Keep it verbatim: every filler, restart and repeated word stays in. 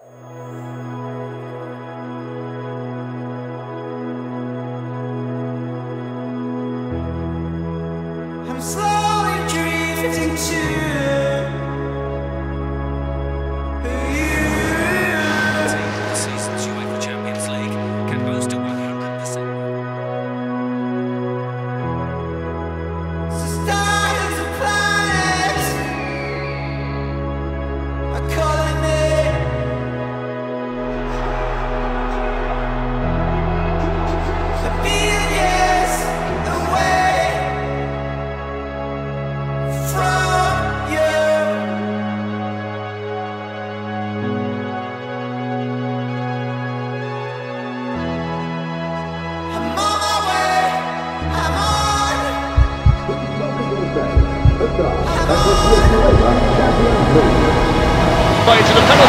I'm slowly drifting to you. This season's UEFA Champions League can boast a one hundred percent. So stars and planets are calling me. A billion years away from you. I'm on my way. I'm on. Way to the penalty